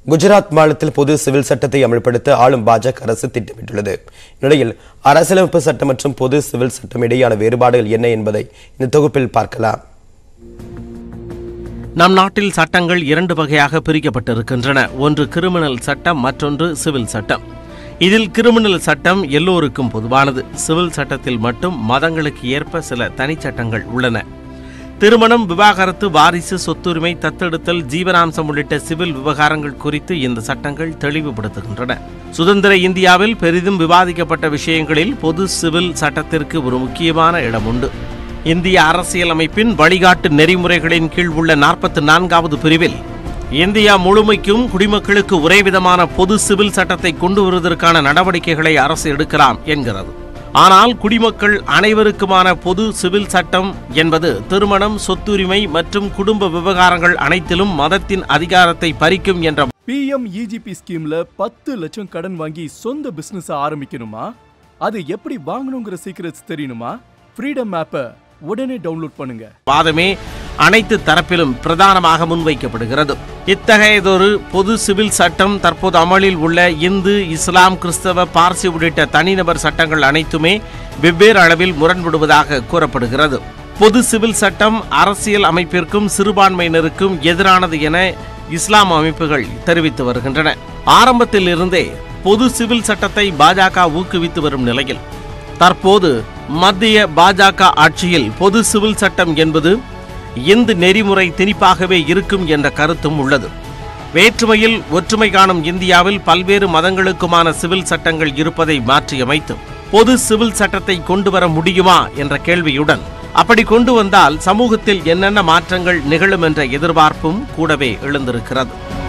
குஜராத் மாநிலத்தில் பொது சிவில் சட்டத்தை அமல்படுத்த ஆளும் பாஜக அரசு திட்டமிட்டுள்ளது. இந்நிலையில் அரசியலமைப்பு சட்டம் மற்றும் பொது சிவில் சட்டம் இடையேயான வேறுபாடுகள் என்ன என்பதை இந்த தொகுப்பில் பார்க்கலாம். நம் நாட்டில் சட்டங்கள் இரண்டு வகையாக பிரிக்கப்பட்டிருக்கின்றன. ஒன்று கிரிமினல் சட்டம், மற்றொன்று சிவில் சட்டம். இதில் கிரிமினல் சட்டம் எல்லோருக்கும் பொதுவானது. சிவில் சட்டத்தில் மட்டும் மதங்களுக்கு ஏற்ப சில தனிச்சட்டங்கள் உள்ளன. திருமணம், விவாகரத்து, வாரிசு, சொத்துரிமை, தத்தெடுத்தல், ஜீவனாம்சம் உள்ளிட்ட சிவில் விவகாரங்கள் குறித்து இந்த சட்டங்கள் தெளிவுபடுத்துகின்றன. சுதந்திர இந்தியாவில் பெரிதும் விவாதிக்கப்பட்ட விஷயங்களில் பொது சிவில் சட்டத்திற்கு ஒரு முக்கியமான இடம் உண்டு. இந்திய அரசியலமைப்பின் வழிகாட்டு நெறிமுறைகளின் கீழ் உள்ள 44வது பிரிவில் இந்தியா முழுமைக்கும் குடிமக்களுக்கு ஒரே விதமான பொது சிவில் சட்டத்தை கொண்டு வருவதற்கான நடவடிக்கைகளை அரசு எடுக்கலாம் என்கிறது. ஆனால் குடிமக்கள் அனைவருக்குமான பொது சிவில் சட்டம் என்பது திருமணம், சொத்துரிமை மற்றும் குடும்ப விவகாரங்கள் அனைத்திலும் மதத்தின் அதிகாரத்தை பறிக்கும் என்ற PMEGP ஸ்கீம்ல 10 லட்சம் கடன் வாங்கி சொந்த பிசினஸ் ஆரம்பிக்கணுமா? அது எப்படி வாங்கணுங்கிற சீக்ரெட்ஸ் தெரியணுமா? ஃப்ரீடம் ஆப்பை உடனே டவுன்லோட் பண்ணுங்க. வாதமே அனைத்து தரப்பிலும் பிரதானமாக முன்வைக்கப்படுகிறது. இத்தகையதொரு பொது சிவில் சட்டம் தற்போது அமலில் உள்ள இந்து, இஸ்லாம், கிறிஸ்தவ, பார்சி உள்ளிட்ட தனிநபர் சட்டங்கள் அனைத்துமே வெவ்வேறு அளவில் முரண்படுவதாக கூறப்படுகிறது. பொது சிவில் சட்டம் அரசியல் அமைப்பிற்கும் சிறுபான்மையினருக்கும் எதிரானது என இஸ்லாம் அமைப்புகள் தெரிவித்து வருகின்றன. ஆரம்பத்தில் இருந்தே பொது சிவில் சட்டத்தை பாஜக ஊக்குவித்து வரும் நிலையில் தற்போது மத்திய பாஜக ஆட்சியில் பொது சிவில் சட்டம் என்பது இந்து நெறிமுறை திணிப்பாகவே இருக்கும் என்ற கருத்தும் உள்ளது. வேற்றுமையில் ஒற்றுமை காணும் இந்தியாவில் பல்வேறு மதங்களுக்குமான சிவில் சட்டங்கள் இருப்பதை மாற்றியமைத்து பொது சிவில் சட்டத்தை கொண்டு வர முடியுமா என்ற கேள்வியுடன், அப்படி கொண்டு வந்தால் சமூகத்தில் என்னென்ன மாற்றங்கள் நிகழும் என்ற எதிர்பார்ப்பும் கூடவே எழுந்திருக்கிறது.